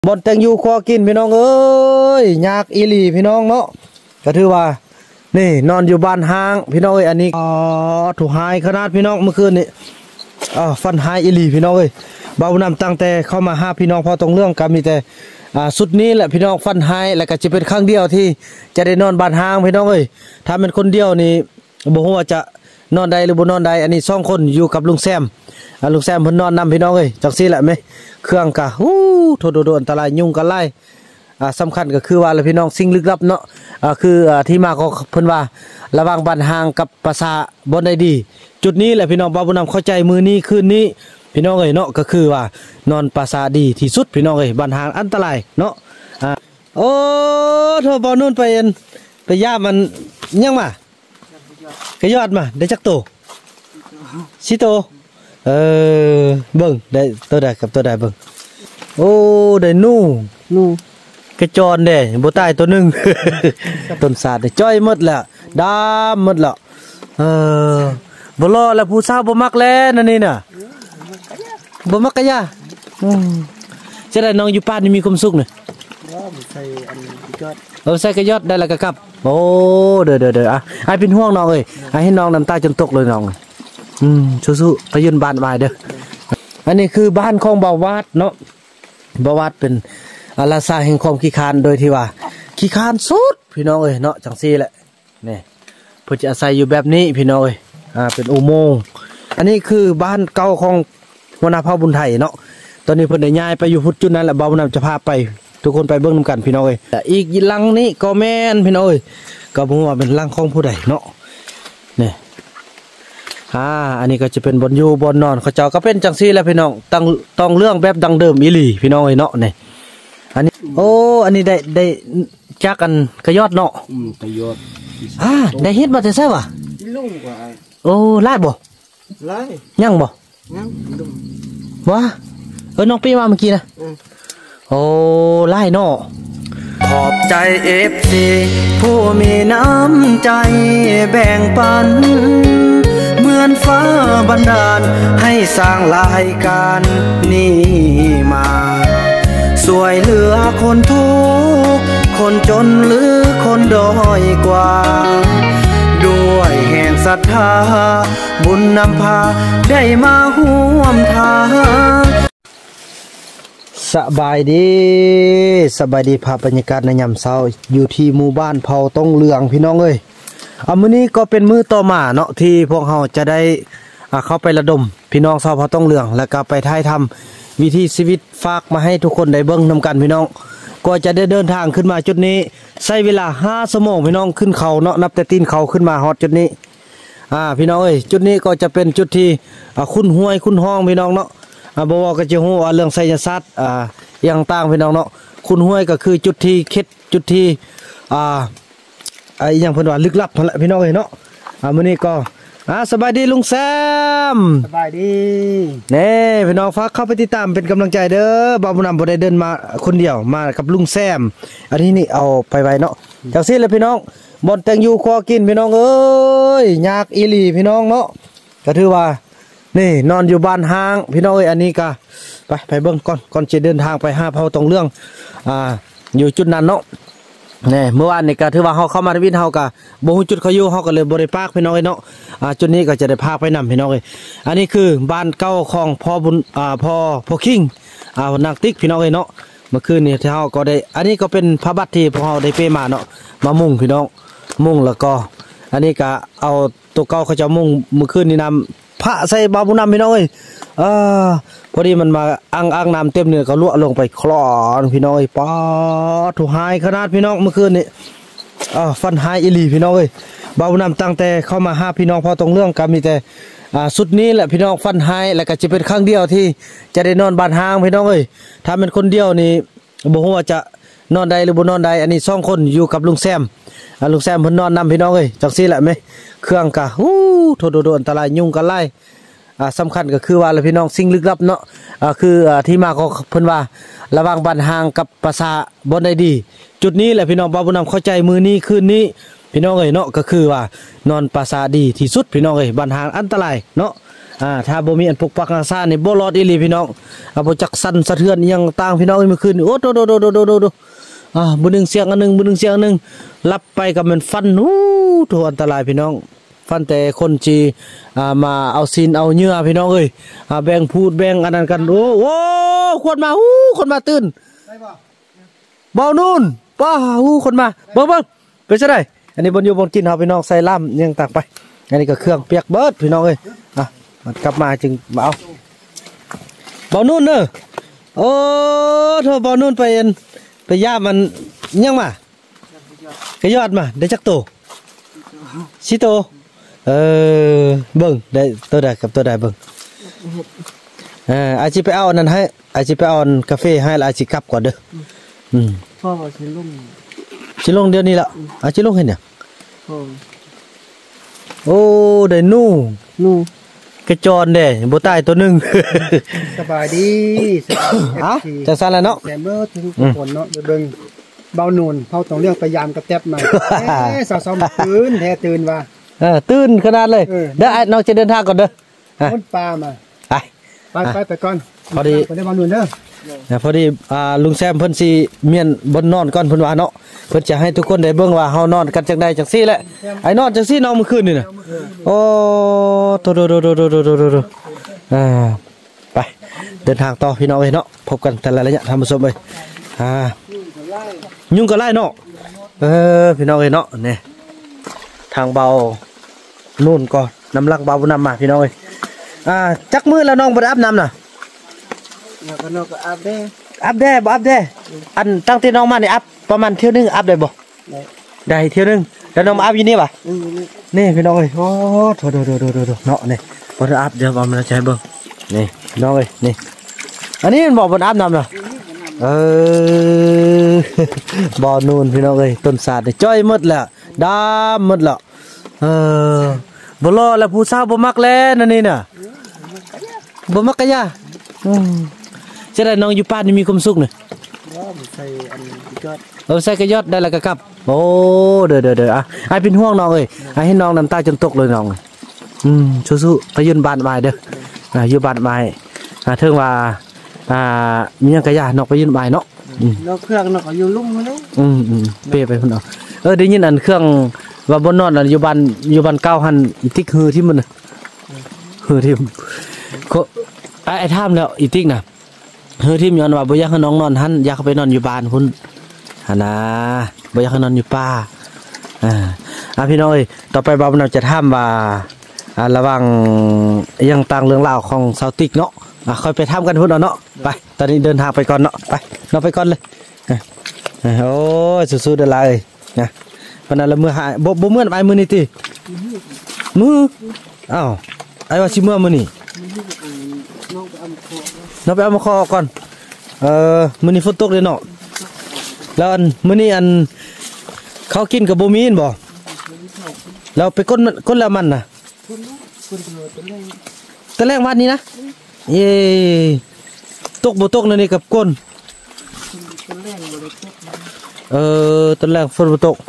บนแตงยูคอกินพี่น้องเอ้ยยากอีหลีพี่น้องเนาะก็ถือว่านี่นอนอยู่บ้านห้างพี่น้องเอ้ยอันนี้ถูกหายขนาดพี่น้องเมื่อคืนนี้ฟันหายอีหลีพี่น้องเอ้ยบ่าวนำตั้งแต่เข้ามาหาพี่น้องพอตรงเรื่องก็มีแต่สุดนี้แหละพี่น้องฟันหายแล้วก็จะเป็นครั้งเดียวที่จะได้นอนบ้านห้างพี่น้องเอ้ยถ้าเป็นคนเดียวนี่บ่ฮู้ว่าจะนอนใดหรือบ่นอนใดอันนี้2คนอยู่กับลุงแซมลุงแซมเพิ่นนอนนำพี่น้องเอ้ยจังซี่แหละมั้ยเครื่องกะโทษโดนอันตรายยุ่งกันไล่สำคัญก็คือว่าพี่น้องสิ่งลึกลับเนาะคือที่มาของเพิ่นว่าระหว่างบ้านห่างกับปราสาทบ่ได้ดีจุดนี้แหละพี่น้องบ่าวบุญนำเข้าใจมื้อนี้คืนนี้พี่น้องเอ้ยเนาะก็คือว่านอนปราสาทดีที่สุดพี่น้องเอ้ยบ้านห่างอันตรายเนาะโอ้โทรบ่นู่นไปย่ามันยังมากระยอดมาได้จักโตสิโตเบิ่งได้ตัวใดกับตัวใดเบิ่งโอ้ได้นู่กระจรเด้บ่ตายตัวนึง ต้นสาดได้จ้อยหมดแล้วดำหมดแล้วบ่รอแล้วผู้สาวบ่มักแล้วนั่นนี่น่ะบ่มักกะยาจะได้น้องอยู่บ้านนี่มีความสุขนี่ใส่อันกระยอดใส่กระยอดได้แล้วก็กลับโอ้เด้อๆให้เป็นห่วงน้องเอ้ยให้น้องน้ำตาจนตกเลยน้องสู้ๆไปยืนบ้านบายเด้ออันนี้คือบ้านของบ่าววาดเนาะบ่าววาดเป็นราชาแห่งความขี้คร้านโดยที่ว่าขี้คร้านสุดพี่น้องเอ้ยเนาะจังซี่แหละนี่เพิ่นจะอาศัยอยู่แบบนี้พี่น้องเอ้ยเป็นอุโมงค์อันนี้คือบ้านเก่าของหัวหน้าเผ่าบุญไทยเนาะตอนนี้เพิ่นได้ย้ายไปอยู่จุดนั้นแหละบ่าวบุญนำจะพาไปทุกคนไปเบิ่งนำกันพี่น้องเอ้ยอีกหลังนี้ก็แม่นพี่น้องเอ้ยก็บ่ฮู้ว่าเป็นหลังของผู้ใดเนาะนี่อันนี้ก็จะเป็นบนอยู่บนนอนเขาเจ้าก็เป็นจังซี่แหละพี่น้องต้องเรื่องแบบดังเดิมอีหลีพี่น้องเอ้ยเนาะนี่อันนี้อันนี้ได้จักกันกระยอดเนาะกระยอดได้เฮ็ดมาแต่ไสวะลุงกว่าลายบ่ลายยังบ่ยังลุงวะน้องปีมาเมื่อกี้นะลายเนาะขอบใจ FC ผู้มีน้ำใจแบ่งปันเหมือนฟ้าบันดาลให้สร้างรายการนี้มาสวยเหลือคนทุกข์คนจนหรือคนด้อยกว่าด้วยแห่งศรัทธาบุญนำพาได้มาร่วมทางสบายดีภาพบรรยากาศในยามเช้าอยู่ที่หมู่บ้านเผาต้องเหลืองพี่น้องเอ้ยมื้อนี้ก็เป็นมื้อต่อมาเนาะที่พวกเราจะได้เข้าไประดมพี่น้องชาวเผาต้องเหลืองแล้วก็ไปถ่ายทำวิถีชีวิตฝากมาให้ทุกคนได้เบิ่งนำกันพี่น้องก็จะได้เดินทางขึ้นมาจุดนี้ใช้เวลา5 ชั่วโมงพี่น้องขึ้นเขาเนาะนับแต่ตีนเขาขึ้นมาฮอดจุดนี้พี่น้องเอ้ยจุดนี้ก็จะเป็นจุดที่คุ้นห้วยคุ้นห้องพี่น้องเนาะบ่ว่าก็จะฮู้เรื่องไสยศาสตร์อย่างต่างพี่น้องเนาะคุ้นห้วยก็คือจุดที่จุดที่อย่างเพิ่นว่าลึกลับนั่นแหละพี่น้องเอ้ยเนาะมื้อนี้ก็สบายดีลุงแซมสบายดีพี่น้องฝากเข้าไปติดตามเป็นกำลังใจเด้อบ่าวบุญนำบ่ได้เดินมาคนเดียวมากับลุงแซมอันนี้นี่เอาไปไว้เนาะจังซี่แหละพี่น้องบนแตงยูคอกินพี่น้องเอ้ยยากอีหลีพี่น้องเนาะก็ถือว่านี่นอนอยู่บ้านห้างพี่น้องเอ้ยอันนี้ก็ไปเบิ่งก่อนจะเดินทางไปหาเผาตรงเรื่องอยู่จุดนั้นเนาะนี่เมื่อวานนี่ก็ถือว่าเฮาเข้ามาในวินเฮาก็บ่ฮู้จุดเขาอยู่เฮาก็เลยบ่ได้พากพี่น้องเอ้ยเนาะจุดนี้ก็จะได้พาไปนำพี่น้องเอ้ยอันนี้คือบ้านเก่าของพ่อบุญพ่อคิงนางติ๊กพี่น้องเอ้ยเนาะเมื่อคืนนี้ที่เฮาก็ได้อันนี้ก็เป็นพระบัตรที่พวกเฮาได้เป้มาเนาะมามุ่งพี่น้องมุ่งแล้วก็อันนี้ก็เอาตัวเก่าเขาจะมุ่งเมื่อคืนนี้นำพระใส่บ่าวบุญนำพี่น้องเอ้ยพอดีมันมาอ่างน้ำเต็มเนี่ยก็รั่วลงไปคลอนพี่น้องเอ้ยป๊อดถูกหายขนาดพี่น้องเมื่อคืนนี้ฟันหายอีหลีพี่น้องเอ้ยบ่าวบุญนำตั้งแต่เข้ามาหาพี่น้องพอตรงเรื่องก็มีแต่สุดนี้แหละพี่น้องฟันหายแล้วก็จะเป็นครั้งเดียวที่จะได้นอนบ้านห้างพี่น้องเอ้ยถ้าเป็นคนเดียวนี่บ่ฮู้ว่าจะนอนใดหรือบ่นอนใดอันนี้2คนอยู่กับลุงแซมลุงแซมเพิ่นนอนนำพี่น้องเอ้ยจังซี่แหละมั้ยเครื่องกะโทษโดนอันตรายยุ่งกันไล่สำคัญก็คือว่าพี่น้องสิ่งลึกลับเนาะคือที่มาของเพิ่นว่าระหว่างบ้านห่างกับปราสาทบ่ได้ดีจุดนี้แหละพี่น้องบ่าวบุญนำเข้าใจมื้อนี้คืนนี้พี่น้องเอ้ยเนาะก็คือว่านอนปราสาทดีที่สุดพี่น้องเอ้ยบ้านห่างอันตรายเนาะถ้าบ่มีอันปกปักรักษานี่บ่รอดอีหลีพี่น้องบ่จักสั่นสะเทือนอิหยังต่างพี่น้องเมื่อคืนโอ้โดบ่นึงเสียงอันนึงบ่นึงเสียงอันนึงรับไปก็มันฟันโถอันตรายพี่น้องฟันแต่คนจีมาเอาซีนเอาเนื้อพี่น้องเอ้ยแบ่งพูดแบ่งอันนั้นกันโอ้คนมาตื่นเบานู่นป้าคนมาเบิ่งเป็นจังได๋อันนี้บนอยู่บนกินเฮาพี่น้องใส่ล่ามยังตักไปอันนี้ก็เครื่องเปียกเบิดพี่น้องเอ้ยมันกลับมาจึงมาเอาเบานู่นเด้อโอ้โทรเบานู่นไปย่ามันยังมากระยอดมาได้จักโตสิโตเบิ่งได้ตัวใดกับตัวใดเบิ่งอาจสิไปเอานั่นให้อาจสิไปเอากาแฟให้แล้วอาจสิกลับก่อนเด้อพ่อสิลงเดี๋ยวนี้ละอาจสิลงเฮ็ดหยังโอ้ได้นูกระจรเด้บ่ตายตัวนึงสบายดีจังซั่นแหละเนาะแต่เมื่อทุกคนเนาะเบิ่งเบานูนเฮาต้องเรื่องพยายามกับแทบหน่อยสาวๆตื่นแท้ตื่นว่าตื่นขนาดเลยเดี๋ยวน้องจะเดินทางก่อนเด้อคนปลามาไปก่อนพอดีไปได้เบานูนเด้อพอดีลุงแซมเพิ่นสิเมียนบนนอนก่อนเพิ่นว่าเนาะเพิ่นจะให้ทุกคนได้เบิ่งว่าเฮานอนกันจังใดจังซี่แหละไอ้นอนจังซี่นอนเมื่อคืนนี่น่ะโอ้โตไปเดินทางต่อพี่น้องเอ้ยเนาะพบกันแต่ละระยะท่านผู้ชมเอ้ยยุ่งก็ไล่เนาะพี่น้องเอ้ยเนาะนี่ทางเบานู่นก่อนน้ำลักเบาบุญนำมาพี่น้องเอ้ยจักมือแล้วน้องบ่ได้อาบน้ำน่ะน้องก็อาบได้อันตั้งแต่น้องมานี่อาบประมาณเที่ยวนึงอาบได้บ่ได้เที่ยวนึงแล้วน้องมาอาบอยู่นี่ป่ะนี่พี่น้องเอ้ยโอ้โถเนาะนี่บ่ได้อาบเดี๋ยวบ่มันจะให้เบิ่งนี่พี่น้องเอ้ยนี่อันนี้มันบ่บ่อาบน้ำน่ะบ่อนูนพี่น้องเอ้ยต้นสาดนี่จ้อยหมดแล้วดำหมดแล้วบ่รอแล้วผู้สาวบ่มักแล้วนั่นนี่น่ะบ่มักกะยาจะได้น้องอยู่ป่านนี่มีความสุขนี่ใส่อันยอดใส่กระยอดได้แล้วก็กลับโอ้เด้อไอ้เป็นห่วงน้องเอ้ยไอ้ให้น้องน้ำตาจนตกเลยน้องสู้ๆไปยืนบ้านบายเด้ออยู่บ้านบายถึงว่ามีหยังกะยานอกไปยืนบายเนาะแล้วเครื่องนอกอยู่ลุ่มมาเลยเปไปพุ่นเอาได้ยินอันเครื่องว่าบนนอนอยู่บ้านเก่าหันอีติ๊กฮือที่มันฮือที่ไอ้ท่ามแล้วอีติ๊กน่ะฮือที่ย้อนว่าบ่อยากให้น้องนอนหันอยากไปนอนอยู่บ้านพุ่นหั่นนะบ่อยากให้นอนอยู่ป่าพี่น้องเอ้ยต่อไปบ่าวเราจะถามว่าระวังยังต่างเรื่องราวของซาวติ๊กเนาะค่อยไปทำกันพุ่นเอาเนาะไปตอนนี้เดินทางไปก่อนเนาะไปเราไปก่อนเลยโอ้สู้ๆเด้อล่ะเอ้ยนะปานนั้นละมื้อหายบ่มื้อไปมื้อนี้ติมื้ออ้าวไอ้ว่าสิมื้อนี่น้องไปเอามาคอก่อนมื้อนี้ฝนตกเลยเนาะแล้วมื้อนี้เขากินกับบ่มีนบ่เราไปก้นละมันน่ะตะแรงวันนี้นะเย่ตกบ่ตกนั่นนี่กับก้นตะแรงฝนบ่ตก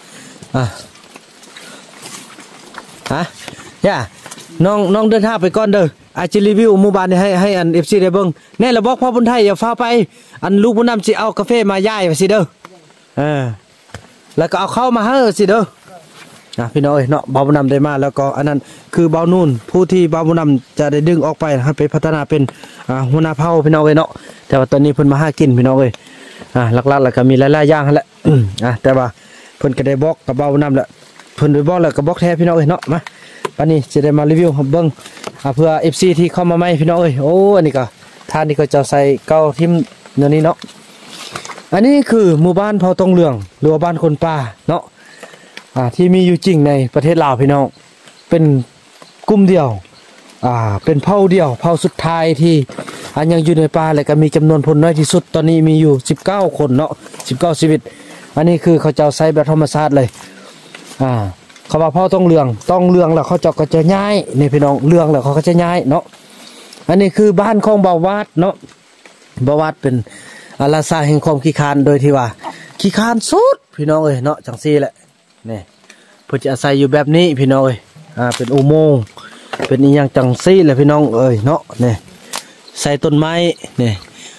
ย่าน้องเดินทางไปก่อนเด้ออาจจะรีวิวหมู่บ้านนี่ให้อัน FC ได้เบิ่งแน่ละบอกพ่อบุญไทยอย่าฟ้าไปอันลูกบุญนำสิเอากาแฟมาย่ายสิเด้อแล้วก็เอาเข้ามาให้สิเด้อพี่น้องเนาะบ่าวบุญนำได้มาแล้วก็อันนั้นคือบ่าวนู่นผู้ที่บ่าวบุญนำจะได้ดึงออกไปให้ไปพัฒนาเป็นหัวหน้าเผ่าพี่น้องเนาะแต่ว่าตอนนี้เพิ่นมาหากินพี่น้องหลักๆแล้วก็มีหลายๆอย่างหั่นแหละแต่ว่าเพิ่นก็ได้บอกกับบ่าวบุญนำแล้วเพิ่นได้บอกแล้วก็บอกแท้พี่น้องเนาะมาวันนี้จะได้มารีวิวเบิ่งเพื่อ FC ที่เข้ามาใหม่พี่น้องโอ้อันนี้ก็ท่านนี่ก็จะใส่เก้าทิ่มเนื้อนี้เนาะอันนี้คือหมู่บ้านเผ่าตงเหลืองหรือว่าบ้านคนป่าเนาะที่มีอยู่จริงในประเทศลาวพี่น้องเป็นกลุ่มเดียวเป็นเผ่าเดียวเผ่าสุดท้ายที่ยังอยู่ในป่าและก็มีจำนวนคนน้อยที่สุดตอนนี้มีอยู่19คนเนาะ19ชีวิตอันนี้คือเขาจะใส่แบบธรรมชาติเลยเขาว่าเผ่าต้องเรืองแล้วเขาก็จะย้ายนี่พี่น้องเรืองแล้วเขาก็จะย้ายเนาะอันนี้คือบ้านของบ่าววาดเนาะบ่าววาดเป็นราชาแห่งความขี้คร้านโดยที่ว่าขี้คร้านสุดพี่น้องเนาะจังซี่แหละนี่เพิ่นจะอาศัยอยู่แบบนี้พี่น้องเป็นอุโมงค์เป็นอีหยังจังซี่แหละพี่น้องเอ้ยเนาะนี่ใส่ต้นไม้นี่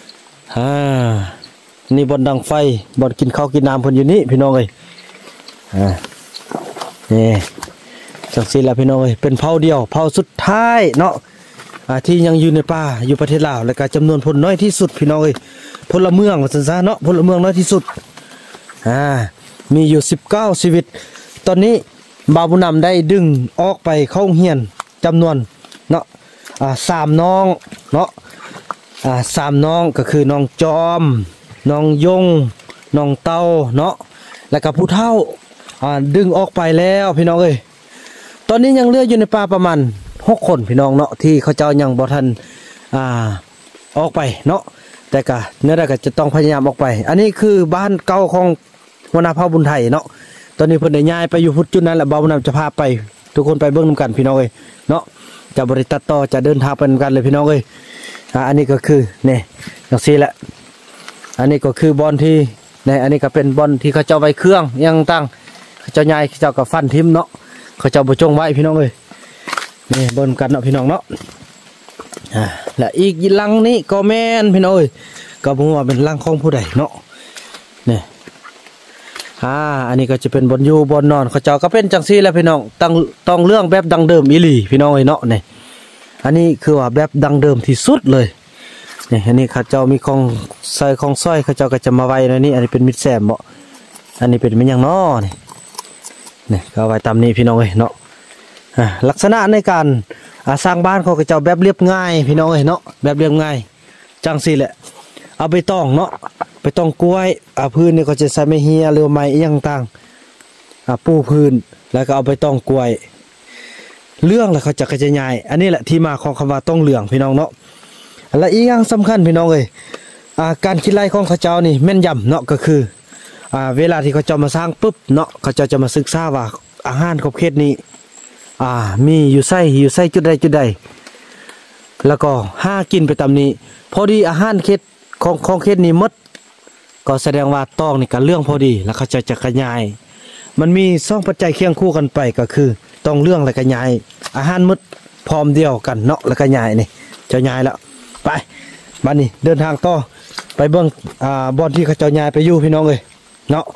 นี่บอนดังไฟบอนกินข้าวกินน้ำเพิ่นอยู่นี่พี่น้องเอ้ยนี่จังซี่แหละพี่น้องเอ้ยเป็นเผ่าเดียวเผ่าสุดท้ายเนาะที่ยังอยู่ในป่าอยู่ประเทศลาวและก็จำนวนพลน้อยที่สุดพี่น้องเอ้ยพลเมืองว่าซั่นซะเนาะพลเมืองน้อยที่สุดมีอยู่19ชีวิตตอนนี้บ่าวบุญนำได้ดึงออกไปเข้าเฮียนจำนวนเนาะ3น้องเนาะ3น้องก็คือน้องจอมน้องยงน้องเต้าเนาะแล้วก็ผู้เฒ่าดึงออกไปแล้วพี่น้องเอ้ยตอนนี้ยังเหลืออยู่ในป่าประมาณ6คนพี่น้องเนาะที่เขาเจ้ายังบ่ทันออกไปเนาะแต่ก็เนื้อได้ก็จะต้องพยายามออกไปอันนี้คือบ้านเก่าของหัวหน้าเผ่าบุญไทยเนาะตอนนี้เพิ่นได้ย้ายไปอยู่พุทธจุดนั้นแหละบ่าวบุญนำจะพาไปทุกคนไปเบิ่งนำกันพี่น้องเอ้ยเนาะจะบริตัดต่อจะเดินทางไปนำกันเลยพี่น้องเอ้ยอันนี้ก็คือนี่จังซี่แหละอันนี้ก็คือบอลที่ในอันนี้ก็เป็นบอลที่เขาเจ้าไว้เครื่องยังตั้งเขาเจ้าย้ายเขาเจ้าก็ฟันทิ่มเนาะเขาเจ้าบ่จงไว้พี่น้องเอ้ยนี่เบิ่งกันเนาะพี่น้องเนาะและอีกลังนี้ก็แม่นพี่น้องเอ้ยก็บ่ฮู้ว่าเป็นลังของผู้ใดเนาะนี่อันนี้ก็จะเป็นบนอยู่บนนอนเขาเจ้าก็เป็นจังซี่แหละพี่น้องต้องเรื่องแบบดังเดิมอีหลีพี่น้องเอ้ยเนาะนี่อันนี้คือว่าแบบดังเดิมที่สุดเลยนี่อันนี้เขาเจ้ามีของใส่ของสร้อยเขาเจ้าก็จะมาไว้ในนี้อันนี้เป็นมิดแซมบ่อันนี้เป็นมิหยังน้อนี่ก็ไว้ตามนี้พี่น้องเอ้ยเนาะลักษณะในการสร้างบ้านเขาเจ้าแบบเรียบง่ายพี่น้องเอ้ยเนาะแบบเรียบง่ายจังซี่แหละเอาไปต้องเนาะไปต้องกล้วยพื้นนี่ก็จะใส่ไม้เฮียหรือไม้อีหยังต่างปูพื้นแล้วก็เอาไปต้องกล้วยเรื่องแล้วเขาจะกระจายอันนี้แหละที่มาของคำว่าต้องเหลืองพี่น้องเนาะและอีกอย่างสำคัญพี่น้องเอ้ยการคิดไล่ของเขาเจ้านี่แม่นยำเนาะก็คือเวลาที่เขาเจ้ามาสร้างปุ๊บเนาะเขาเจ้าจะมาศึกษาว่าอาหารขอบเขตนี้มีอยู่ไส้จุดใดแล้วก็ห้ากินไปตามนี้พอดีอาหารเขตของเขตนี้หมดก็แสดงว่าต้องนี่กันเรื่องพอดีแล้วเขาจะขยายมันมี2ปัจจัยเคียงคู่กันไปก็คือต้องเรื่องและขยายอาหารหมดพร้อมเดียวกันเนาะและขยายนี่จะยายแล้วไปบัดนี้เดินทางต่อไปเบิ่งบอนที่เขาจะยายไปอยู่พี่น้องเอ้ยเนาะ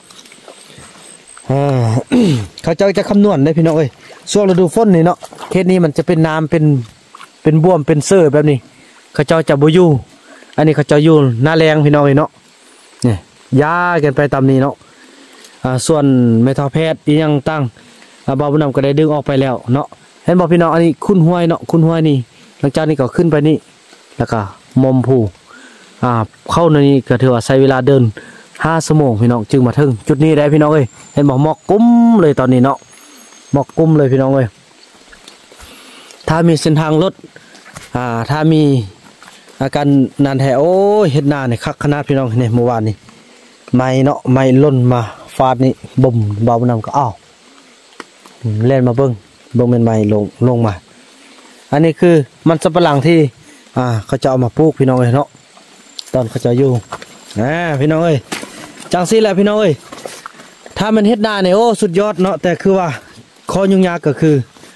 เขาจะคำนวณได้พี่น้องเอ้ยช่วงฤดูฝนนี่เนาะเขตนี้มันจะเป็นน้ำเป็นบ่วมเป็นเสือแบบนี้เขาจะบ่อยู่อันนี้เขาจะอยู่หน้าแรงพี่น้องเอ้ยเนาะเนี่ยย้ากันไปตามนี้เนาะส่วนเมทัลแพทย์อีหยังตั้งบ่าวบุญนำก็ได้ดึงออกไปแล้วเนาะเห็นบอกพี่น้องอันนี้คุ้นห้วยเนาะคุ้นห้วยนี่หลังจากนี้ก็ขึ้นไปนี่แล้วก็มอมผูเข้าในนี้ก็ถือว่าใช้เวลาเดิน5 ชั่วโมงพี่น้องจึงมาถึงจุดนี้ได้พี่น้องเอ้ยเห็นบอกหมอกกุ้มเลยตอนนี้เนาะหมอกกุ้มเลยพี่น้องเอ้ยถ้ามีเส้นทางรถถ้ามีอาการนานแท้โอ้ยเฮ็ดนาเนี่ยคักขนาดพี่น้องเนี่ยเมื่อวานนี้ไม่เนาะไม่ล่นมาฟาดนี่บ่มเบาบุญนำก็อ้าวเล่นมาเบิ่งเป็นไม้ลงมาอันนี้คือมันสับปะหลังที่เขาจะเอามาปลูกพี่น้องเอ้ยเนาะตอนเขาจะอยู่พี่น้องเอ้ยจังซี่แหละพี่น้องเอ้ยถ้ามันเฮ็ดนาเนี่ยโอ้สุดยอดเนาะแต่คือว่าข้อยุ่งยากก็คือ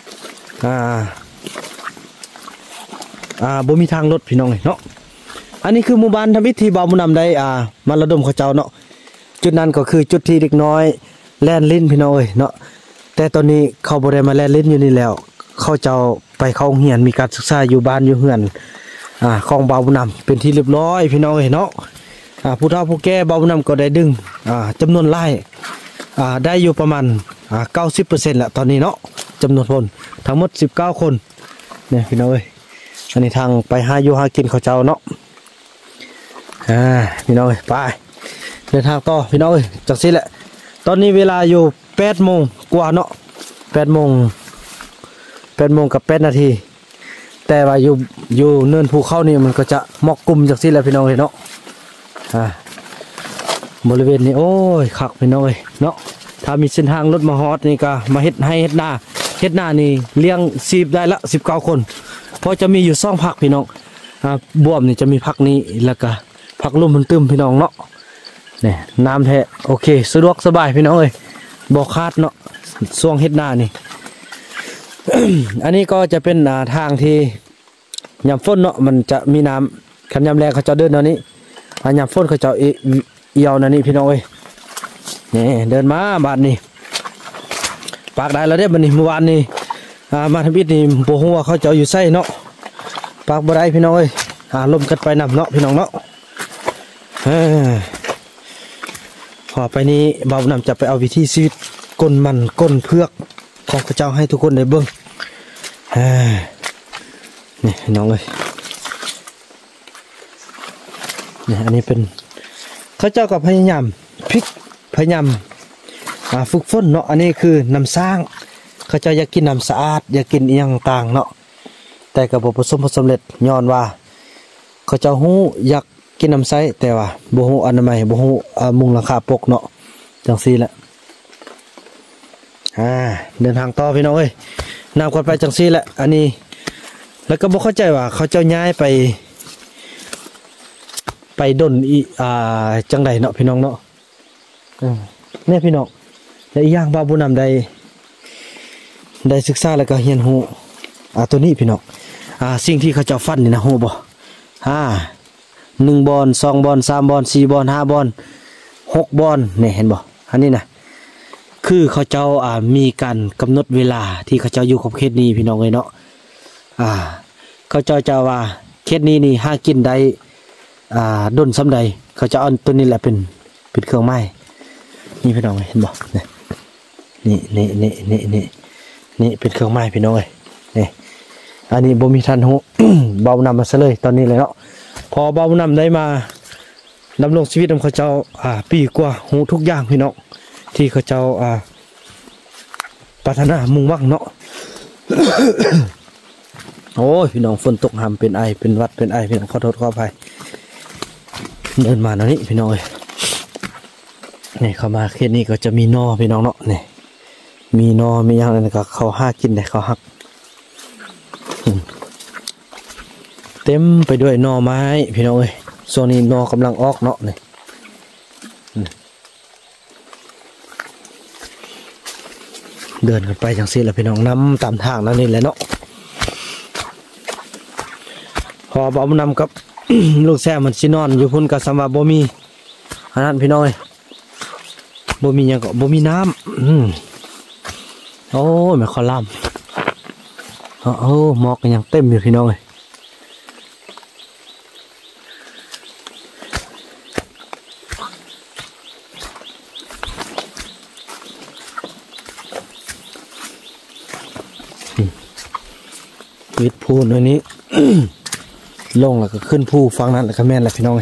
บ่มีทางรถพี่น้องเนาะอันนี้คือหมู่บ้านทำวิธีบ่าวบุญนำได้มาระดมเขาเจ้าเนาะจุดนั้นก็คือจุดที่เด็กน้อยแล่นลิ้นพี่น้องเอ้ยเนาะแต่ตอนนี้เขาบ่ได้มาแล่นลิ้นอยู่นี่แล้วเขาเจ้าไปเข้าโรงเรียนมีการศึกษาอยู่บ้านอยู่เฮือนของบ่าวบุญนำเป็นที่เรียบร้อยพี่น้องเอ้ยเนาะผู้เฒ่าผู้แก่บ่าวบุญนำก็ได้ดึงจำนวนไร่ได้อยู่ประมาณ90% แล้วตอนนี้เนาะจำนวนคนทั้งหมด19 คนเนี่ยพี่น้องเอ้ยอันนี้ทางไปหาอยู่หากินเขาเจ้าเนาะพี่น้องเอ้ยไปเดินทางต่อพี่น้องเอ้ยจังซี่แหละตอนนี้เวลาอยู่8 โมงกว่าเนาะ8 โมงกับ8 นาทีแต่ว่าอยู่เนินภูเขานี่มันก็จะหมอกกลุ่มจังซี่แหละพี่น้องเอ้ยเนาะบริเวณนี้โอ้ยคักพี่น้องเอ้ยเนาะถ้ามีเส้นทางรถมาฮอดนี่ก็มาเฮ็ดหน้านี่เลี้ยง10ได้ละ19 คนเพราะจะมีอยู่2พักพี่น้องบวมนี่จะมีพักนี้แล้วก็พักลุ่มมันตึมพี่น้องเนาะเนี่ยน้ำแท้โอเคสะดวกสบายพี่น้องเอ้ยบ่คาดเนาะช่วงเฮ็ดหน้านี่อันนี้ก็จะเป็นทางที่ยามฝนเนาะมันจะมีน้ำคันยามแรงเขาจะเดินเนาะนี้ยามฝนเขาจะเอียวนั่นนี่พี่น้องเอ้ยนี่เดินมาบ้านนี้ปากได้แล้วเด้บัดนี้เมื่อวานนี้มาทำอิฐนี่บ่ฮู้ว่าเขาจะอยู่ไสเนาะปากบ่ได้พี่น้องเอ้ยลมกันไปนำเนาะพี่น้องเนาะพอไปนี้เบานำจะไปเอาวิธีชีวิตก้นมันก้นเพือกของพระเจ้าให้ทุกคนได้เบิ่งนี่น้องเอ้ยนี่อันนี้เป็นเขาเจ้าก็พยายามพยายามฝึกฝนเนาะอันนี้คือน้ำสร้างเขาเจ้าอยากกินน้ำสะอาดอยากกินอีหยังต่างเนาะแต่ก็บ่ประสบผลสำเร็จย้อนว่าเขาเจ้าฮู้อยากกินน้ำใสแต่ว่าบ่ฮู้อนามัยบ่ฮู้มุงหลังคาปกเนาะจังซี่แหละเดินทางต่อพี่น้องเอ้ยนำกันไปจังซี่แหละอันนี้แล้วก็บ่เข้าใจว่าเขาเจ้าย้ายไปดนจังใดเนาะพี่น้องเนาะเนี่ยพี่น้องและอีกอย่างบ่าวบุญนำได้ศึกษาแล้วก็เรียนรู้ตัวนี้พี่น้องสิ่งที่เขาเจ้าฟันนี่นะฮู้บ่1 บอน 2 บอน 3 บอน 4 บอน 5 บอน 6 บอนนี่เห็นบ่อันนี้นะคือเขาเจ้ามีการกำหนดเวลาที่เขาเจ้าอยู่กับเขตนี้พี่น้องเอ้ยเนาะเขาเจ้าจะว่าเขตนี้นี่หากินได้ดนซ้ำใดเขาจะเอาตัวนี้แหละเป็นเครื่องไม้นี่พี่น้องเห็นบ่นี่เป็นเครื่องไม้พี่น้องเอ้ยนี่อันนี้บ่มีทันหู เบานำมาซะเลยตอนนี้เลยเนาะพอเบานำได้มาดำรงชีวิตของเขาเจ้าปีกว่าหูทุกอย่างพี่น้องที่เขาเจ้าปรารถนามุ่งหวังเนาะ โอ้ยพี่น้องฝนตกหำเป็นไอเป็นวัดเป็นไอพี่น้องขอโทษขออภัยเดินมาแล้วนี่พี่น้องเอ้ยนี่เข้ามาเขตนี้ก็จะมีนอพี่น้องเนาะนี่มีนอมีอย่างนั้นก็เขาหากินได้เขาหักเต็มไปด้วยนอไม้พี่น้องเอ้ยโซนนี้นอกำลังออกเนาะนี่เดินกันไปอย่างนี้แหละพี่น้องนำตามทางนั่นนี่แหละเนาะพอบ่นำกับ ลูกแซ่มันสินอนอยู่พุ่นกับสำว่าบ่มีอันนั้นพี่น้อยบ่มีหยังก็บ่มีน้ำโอ้ยแม่ขอล่ำหมอกกันยังเต็มอยู่พี่น้อยวิดพูนอันนี้ ลงแล้วก็ขึ้นภูฟังนั้นแล้วก็แม่นแหละพี่น้อง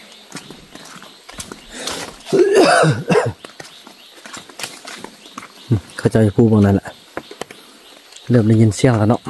เขาจะภูบางนั้นแหละเริ่มได้ยินเสียงแล้วเนาะ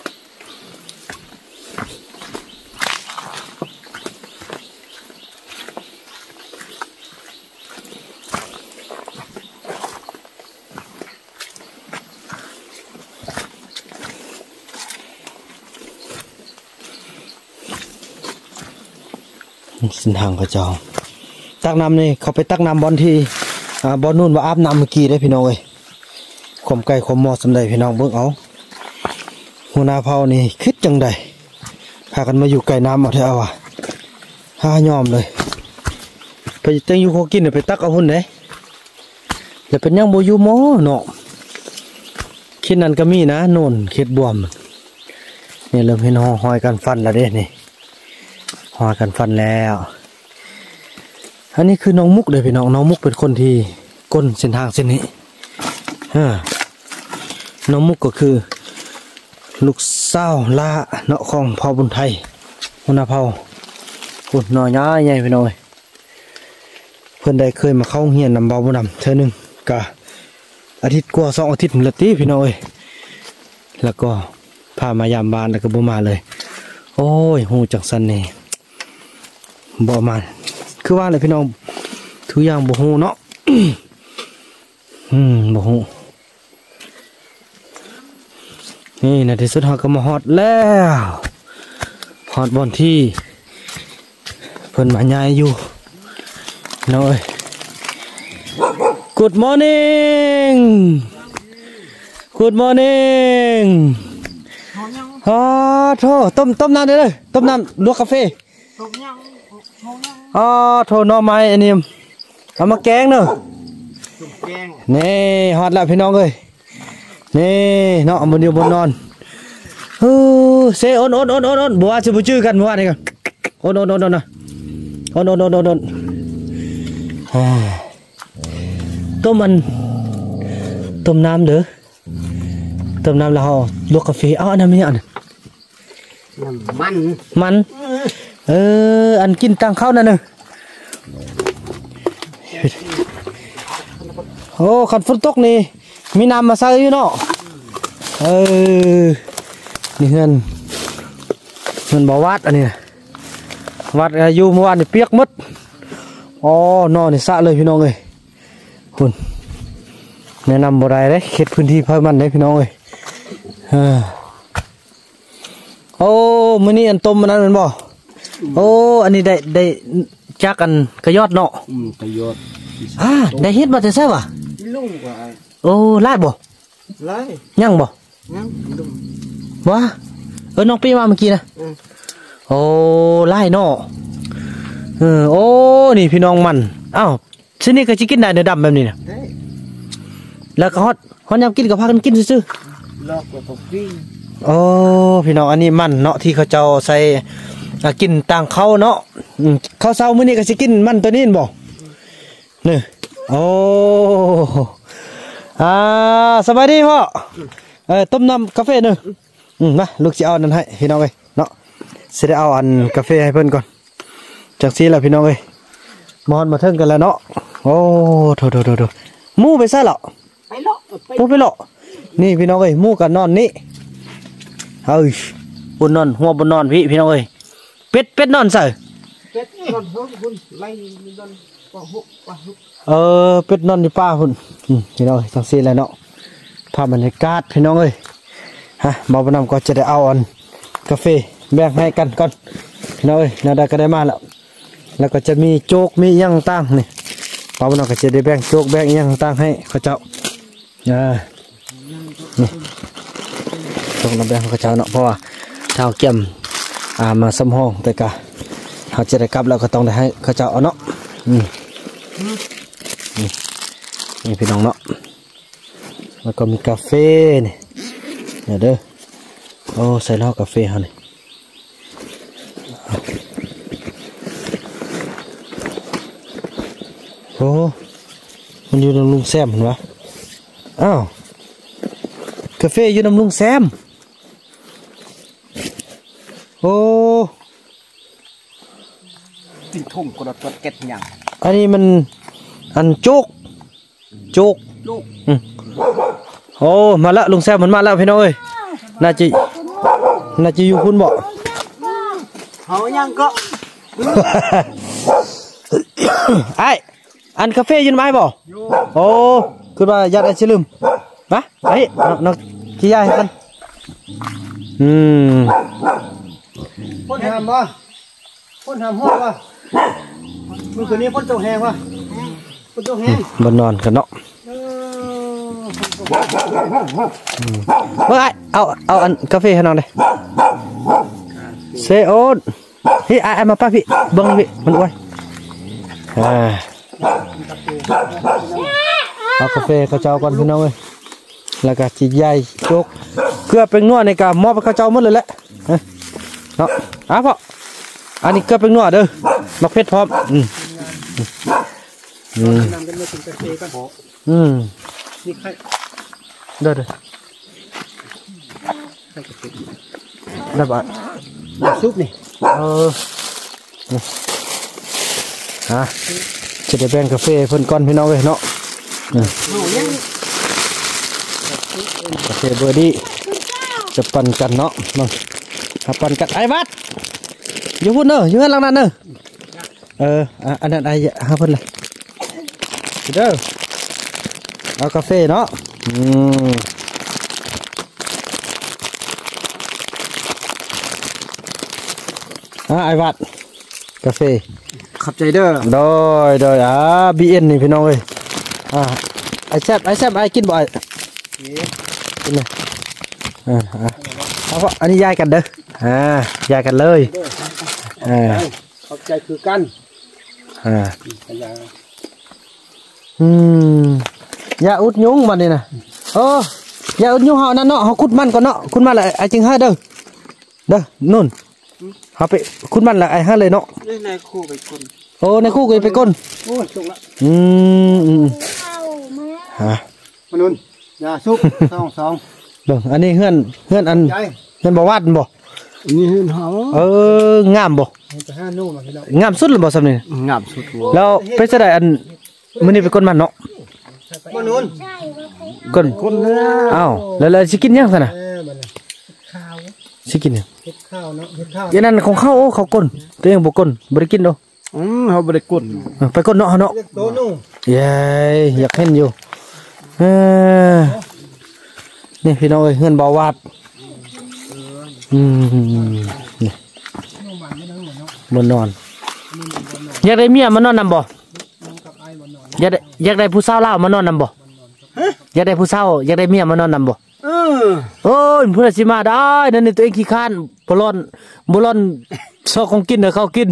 เส้นทางเขาเจ้าตักน้ำนี่เขาไปตักน้ำบอลที่บอลนู่นว่าอาบน้ำเมื่อกี้ได้พี่น้องเอ้ยข่มไก่ข่มหม้อสำใดพี่น้องเบิ่งเอาหัวหน้าเผานี่คิดจังใดพากันมาอยู่ไก่น้ำเอาเถอะว่ะยอมเลยไปเต็งอยู่เขากินไปตักเอาหุ่นไหนจะเป็นยังโบยูโมเนาะคิดนั่นก็มีนะโน่นคิดบวมนี่เริ่มเห็นหอยกันฟันแล้วเด้นี่หอกันฟันแล้วอันนี้คือน้องมุกเลยพี่น้องมุกเป็นคนที่ก้นเส้นทางเส้นนี้น้องมุกก็คือลูกสาวล่าเนาะของพ่อบุญไทยหัวหน้าเผ่าปุ่นน้อยใหญ่พี่น้อยเพื่อนได้เคยมาเข้าเฮียนนำเบาบุญนำเธอหนึ่งกะอาทิตย์กว่า2 อาทิตย์ละตีพี่น้อยแล้วก็พามายามบ้านแล้วก็บ่มาเลยโอ้ยหูจังสันนี่บ่มาคือว่าเลยพี่น้องทุกอย่างบ่ฮู้เนาะ บ่ฮู้นี่ในที่สุดเราก็มาฮอดแล้วฮอดบอนที่เพิ่นมาย้ายอยู่น้อย Good morning Good morning อ๋อโถต้มน้ำได้เลยต้มน้ำลวกกาแฟอ๋อโถหน่อไม้อันนี้เอามาแกงเนอะนี่ฮอตแล้วพี่น้องเอ้ยนี่เนาะบนอยู่บนนอนเซโอนบัวจะพูดชื่อกันบัวนี่กันโอนนะโอนต้มน้ำเด้อต้มน้ำแล้วลวกกาแฟอันนั้นไม่อันมันอันกินตังเข้านั่นนึงโอ้ขันฝนตกนี่มีน้ำมาใส่อยู่เนาะนี่เงินบ่วัดอันนี้วัดอยู่เมื่อวานนี่เปียกมดอ๋อนอนนี่สะเลยพี่น้องเอ้ยคุณแนะนำบ่ได้เลยเขตพื้นที่เพิ่มมันเลยพี่น้องเอ้ยโอ้มื้อนี้อันต้มมันนั้นแม่นบ่โอ้อันนี้ได้จักอันกระยอดเนาะกระยอดได้เฮ็ดบ่แต่ใช่ป่ะลุงกว่าโอ้ไล่บ่ไล่ยังบ่ยังลุงว่าน้องปีมาเมื่อกี้นะโอ้ไล่เนาะโอ้นี่พี่น้องมันอ้าวซินี่ก็สิกินได้เนื้อดำแบบนี้นะแล้วก็ฮอตยามกินก็พากันกินซื่อลอกกับผมปิ้งโอ้พี่น้องอันนี้มันเนาะที่เขาเจ้าใส่กินต่างเขาเนาะข้าวเช้ามื้อนี้ก็สิกินมันตัวนี้บ่นี่โอ้สบายดีพ่อต้มน้ำกาแฟหนึ่งมาลูกจะเอานั่นให้พี่น้องเอ้ยเนาะสิได้เอาอันกาแฟให้เพิ่นก่อนจากซีแหละพี่น้องเอ้ยมอนมาเทิงกันแล้วเนาะโอ้โถหมู่ไปซะเหรอไปเลาะไปเลาะนี่พี่น้องเอ้ยหมู่กันนอนนี่เฮ้ยบนนอนหัวบนนอนพี่น้องเอ้ยเป็ดนอนใส่เป็ดนอนหัวคุณไล่นอนป่าหุบเป็ดนอนอยู่ป่าพุ่นพี่น้องจังซี่แหละเนาะภาพบรรยากาศพี่น้องเอ้ยบ่าวน้ำก็จะได้เอาอันกาแฟแบ่งให้กันก่อนพี่น้องเอ้ยนาได้ก็ได้มาแล้วก็จะมีโจ๊กมีย่างตั้งนี่บ่าวน้ำก็จะได้แบ่งโจ๊กแบ่งย่างตั้งให้เขาเจ้านี่ต้องนำแบ่งเขาเจ้าเนาะเพราะว่าเท้าเกี่ยมมาสมห้องแต่กะเขาจะได้กลับแล้วก็ต้องได้ให้เขาเจ้าเอาเนาะนี่พี่น้องเนาะแล้วก็มีกาแฟนี่เด้อโอ้ใส่เหล้ากาแฟฮะนี่โอ้มันอยู่ในลุงแซมเห็นปะอ้าวกาแฟอยู่ในลุงแซมโอ้ติ่งทุ่งกระตัวเก็ดอย่างอันนี้มันอันโจ๊กโอ้มาละลุงแซมมันมาแล้วพี่น้องเอ้ยน่าจะอยู่คุณบ่เขายังก็ไออันกาแฟยืนไม้บ่โอ้คือว่ายัดไอ้ชิลืมมาไอ้น้องขี้ยาให้กันพ่นทำบ่พ่นทำหัวบ่เมื่อคืนนี้พ่นโจแหงบ่พ่นโจแหงบนนอนกันเนาะเฮ้ยเอาอันกาแฟให้น้องเลยเซโอนเฮ้ยไอ้มาป้าพี่บังพี่มันอ้วนเอากาแฟเขาเจ้าก่อนพี่น้องเลยแล้วก็จีใหญ่โจกเกลือเป็นนวดในการมอบให้เขาเจ้าหมดเลยแหละเนาะพ่ออันนี้เกลือเป็นนวดเด้อมักเพชรพร้อมนี่ใครเด้อได้บ่ซุปนี่จะได้แบ่งกาแฟเพิ่นก้อนพี่น้องเลยเนาะกาแฟเบอร์ดี้จะปั่นกันเนาะปั่นกันไอ้วัดอยู่พุ่นเนอะอยู่ข้างหลังนั้นเนอะอันนั้นไอ้หาเพิ่นเลยเด้อเอากาแฟเนาะไอ้วัดกาแฟขับใจเด้อโดยBN นี่พี่น้องเอ้ยไอ้แซ่บไอ้กินบ่อยนี่เอาอันนี้ย้ายกันเด้อย้ายกันเลยเข้าใจคือกันอย่าอุดยุงมันนี่นะอย่าอุดยุงเฮานั่นเนาะเฮาขุดมันก่อนเนาะขุดมันละไอ้จริงให้เด้อนู่นเฮาไปขุดมันละไอ้ให้เลยเนาะในคู่ไปก้นในคู่ก็ไปก้นโอ้สุกละมานุ่นอย่าสุกสองเบิ่งอันนี้เฮือนอันเฮือนบ่วาดบ่นี่เฮือนเฮางามบ่จะห้านู่นมาพี่น้องงามสุดหรือบ่ซำนี่งามสุดแล้วไปจะได้อันมื้อนี้ไปก้นมันเนาะมานุ่นก้นอ้าวแล้วสิกินยังซั่นน่ะข้าวสิกินยังเฮ็ดข้าวเนาะเฮ็ดข้าวอย่างนั้นของเขาเขาก้นตัวเองบ่ก้นบ่ได้กินดอกเขาบ่ได้ก้นไปก้นเนาะเนาะเย้อยากเห็นอยู่นี่พี่น้องเอ้ยเฮือนบ่วาดนี่บนนอนอยากได้เมียมานอนนำบ่อยากได้ผู้สาวลาวมานอนนำบ่อยากได้ผู้สาวอยากได้เมียมานอนนำบ่โอ้ยเพื่อนสิมาได้นั่นนี่ตัวเองขี้ข้านบ่ร้อนซอกของกินเด้อเขากิน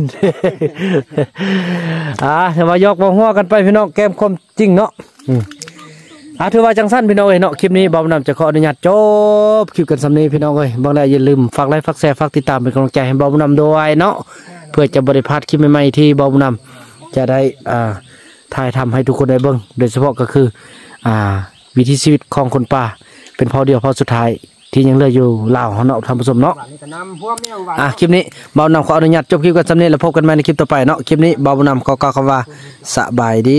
จะมายกมาหัวกันไปพี่น้องแก้มคมจริงเนาะถือว่าจังสั้นพี่น้องเอ้ยเนาะคลิปนี้บ่าวนำจะขออนุญาตจบคลิปกันสำนี้พี่น้องเอ้ยบางได้อย่าลืมฝากไลค์ฝากแชร์ฝากติดตามเป็นกำลังใจให้บ่าวนำด้วยเนาะเพื่อจะบ่ได้พลาดคลิปใหม่ๆที่บ่าวนำจะได้ถ่ายทำให้ทุกคนได้เบิ่งโดยเฉพาะก็คือวิถีชีวิตของคนป่าเป็นพอเดียวพอสุดท้ายที่ยังเหลืออยู่ลาวเนาะท่านผู้ชมเนาะคลิปนี้บ่าวนำขออนุญาตจบคลิปกันสำนี้แล้วพบกันใหม่ในคลิปต่อไปเนาะคลิปนี้บ่าวนำขอกล่าวคำว่าสบายดี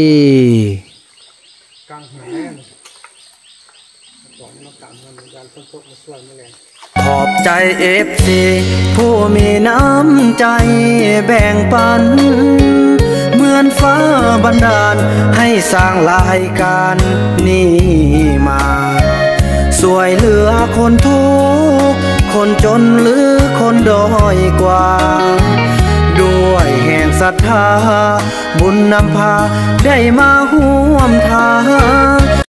ขอบใจFCผู้มีน้ำใจแบ่งปันเหมือนฟ้าบันดาลให้สร้างรายการนี้มาสวยเหลือคนทุกข์คนจนหรือคนด้อยกว่าด้วยแห่งศรัทธาบุญนำพาได้มาร่วมทาง